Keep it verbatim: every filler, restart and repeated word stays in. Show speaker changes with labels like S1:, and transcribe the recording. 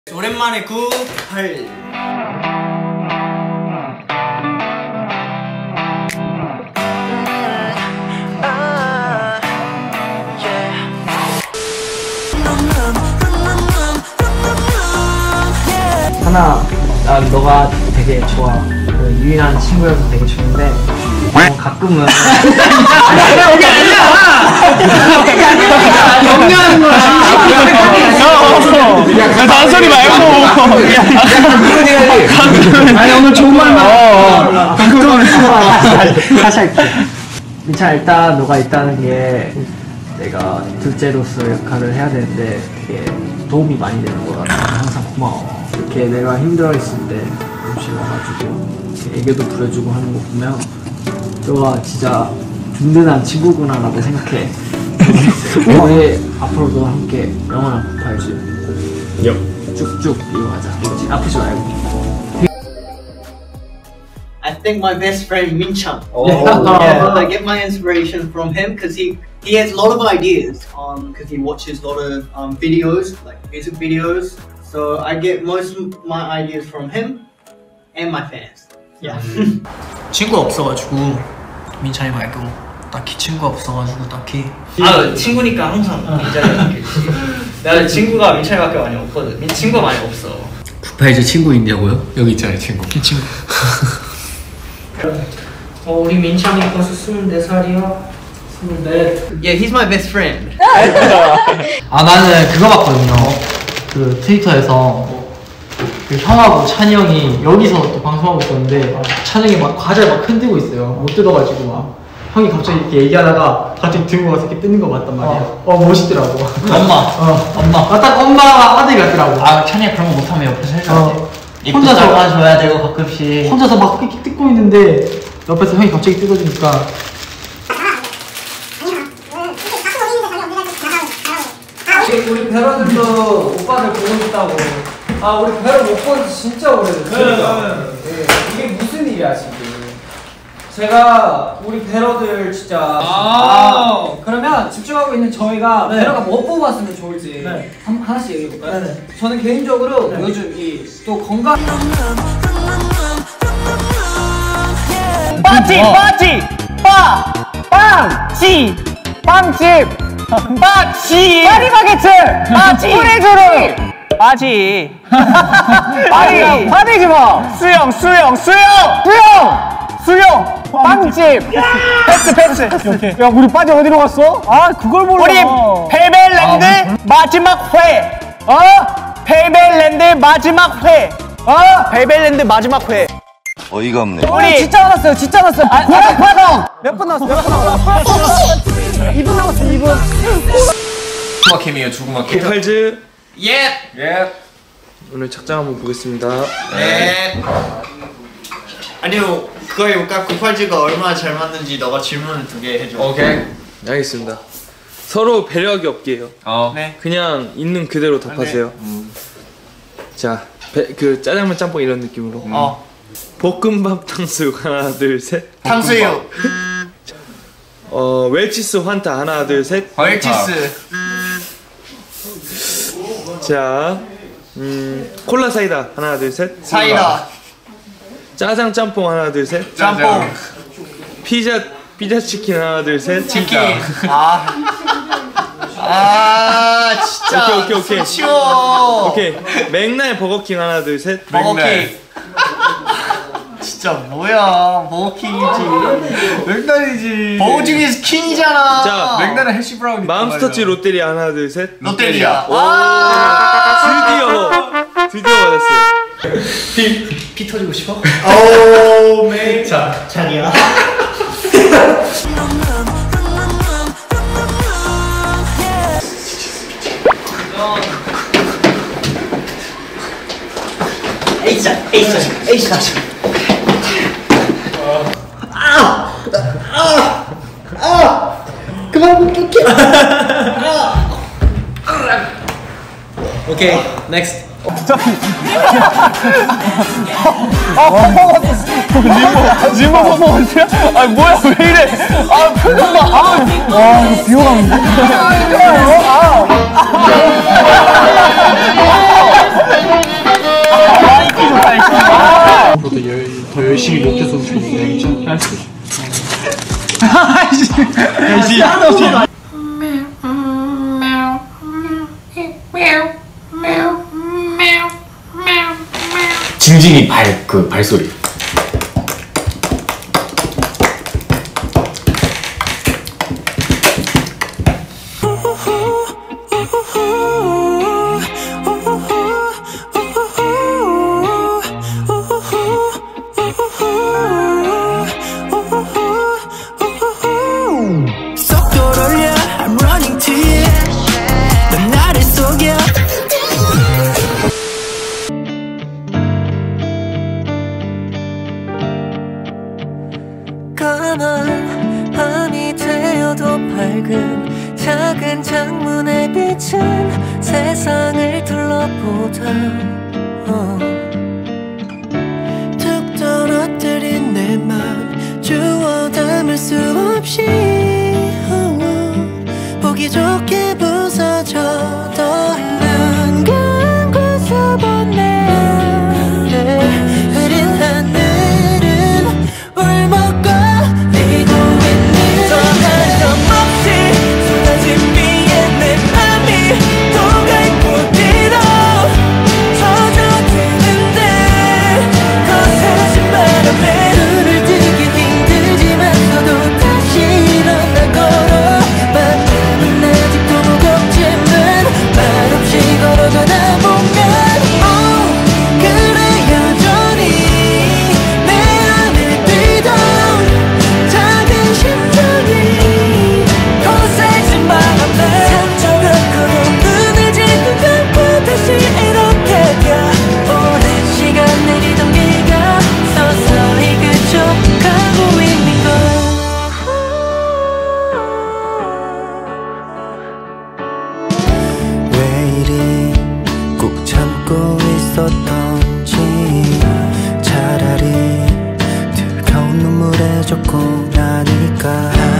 S1: 오랜만에 구팔.
S2: 하나, 난 너가 되게 좋아. 그 유일한 친구여서 되게 좋은데 어, 가끔은 아니 아니야 여기 아니야. 여기 아니야. 정리하는 거야.
S3: 야 단소리 말고.
S2: 아니 오늘 좋은 말만. 가끔은 다시 할게. 민찬 일단 너가 있다는 게 내가 둘째로서 역할을 해야 되는데 되게 도움이 많이 되는 것 같아. 항상 고마워. 이렇게 내가 힘들어 있을 때 음식 와가지고 애교도 부려주고 하는 거 보면 너가 진짜 든든한 친구구나 라고 생각해. 우리 앞으로도 함께 영원한 구팔즈 쭉쭉 이어가자. 아프지 말고.
S1: I think my best friend Minchang.
S2: Oh.
S1: Yeah, I get my inspiration from him because he he has a lot of ideas. Um, because he watches a lot of um videos like music videos. So I get most of my ideas from him and my fans. Yeah. 친구 없어가지고 민찬이 말고 딱히 친구 없어가지고 딱히. 아 친구니까 항상 민찬이가 있겠지. 내가 친구가 민찬이밖에 많이 없거든. 민 친구가 많이 없어.
S3: 구팔즈 친구 있냐고요? 여기 있잖아요 친구.
S1: 이 친구. 어 우리 민찬이 벌써 스물네 살이야. 스물네. Yeah, he's my best friend.
S2: 아 나는 그거 봤거든요. 그 트위터에서 그 형하고 찬이 형이 여기서 또 방송하고 있었는데 찬이 형이 막 과자를 막 흔들고 있어요. 못 뜯어가지고 막 형이 갑자기 이렇게 얘기하다가 갑자기 들고 가서 이렇게 뜯는 거 봤단 말이야. 어, 어 멋있더라고.
S1: 엄마.
S2: 어 엄마. 아, 딱 엄마가 아들 같더라고.
S1: 아 찬이가 그런 거 못하면 옆에서 해줘야
S2: 어.
S1: 돼.
S2: 혼자서
S1: 줘야 되고 가끔씩.
S2: 혼자서 막 이렇게 뜯고 있는데 옆에서 형이 갑자기 뜯어주니까.
S4: 우리 배러들도 오빠들 보고 싶다고. 아 우리 배러 못 본 지 진짜 오래됐어. 그러니까. 네. 이게 무슨 일이야 지금. 제가 우리 배러들 진짜 아, 아 그러면 집중하고 있는 저희가 네. 배러가 뭐 뽑았으면 좋을지 네. 한, 하나씩 얘기해볼까요? 네. 저는 개인적으로 네. 요즘 이 또 건강
S5: 빠지 빠지 빠 빵지 빵집 빠지 파리바게트 빠지 뿌리주름 빠지 빠지 빠지지 마 수영 수영 수영 수영 수영 빵집 패스 패스 오케이. 야 우리 빠지 어디로 갔어? 아 그걸 몰라. 우리 페이벨랜드 아, 마지막 회 어? 페이벨랜드 마지막 회 어? 페이벨랜드 마지막 회
S6: 어이가 없네.
S5: 우리 진짜 알았어요 진짜 알았어요. 아, 고약파동 몇 분 남았어 몇 분 남았어 이 분 남았어 이 분.
S3: 죽음아 캠이에요 죽음아 캠.
S6: 구팔즈
S1: 예.
S3: 예.
S6: 오늘 착장 한번 보겠습니다.
S1: 네. 아니요 그거 해볼까? 구팔즈가 얼마나 잘 맞는지 너가 질문을 두 개 해줘.
S3: 오케이.
S6: 알겠습니다. 서로 배려하기 없게요.
S3: 어.
S1: 네.
S6: 그냥 있는 그대로 답하세요.
S1: 네. 음.
S6: 자, 배, 그 짜장면 짬뽕 이런 느낌으로.
S1: 음. 어.
S6: 볶음밥 탕수육 하나 둘 셋.
S1: 탕수육.
S6: 어 웰치스 환타 하나 둘 셋.
S1: 웰치스.
S6: 자, 음 콜라 사이다 하나 둘 셋.
S1: 사이다.
S6: 짜장 짬뽕 하나 둘 셋.
S1: 짬뽕.
S6: 피자 피자 치킨 하나 둘 셋.
S1: 치킨. 아. 아 진짜.
S6: 오케이 오케이 오케이.
S1: 치워.
S6: 오케이. 맥날 버거킹 하나 둘 셋.
S1: 버거킹. 진짜 뭐야 버거킹이지. 맥날이지. 버거 중에서 킹이잖아.
S6: 자
S3: 맥날은 해시 브라우니.
S6: 맘스터치 롯데리아 하나 둘 셋.
S1: 롯데리아.
S6: 드디어 드디어 받았어요.
S1: 피, 피 터지고 싶어?
S6: 오 메이.
S1: 자 자리야. 에이사 에이사 에이사. 아! 아! 아! 그만 공격해! 오케이, 넥스트.
S5: 아 퍼포먼스 니모 퍼포먼스야? 아 뭐야 왜 이래 아 표정 봐아 이거 비호감인데? 아
S3: 징징이 발 그 발소리.
S7: 까만 밤이 되어도 밝은 작은 창문의 빛은 세상을 둘러보다 어. 툭 떨어뜨린 내 맘 주워 담을 수 없이 어. 보기 좋게 부서져도 눈 감고서 보네 흐린 하늘은 울먹고 있었던지 차라리 뜨거운 눈물에 젖고 나니까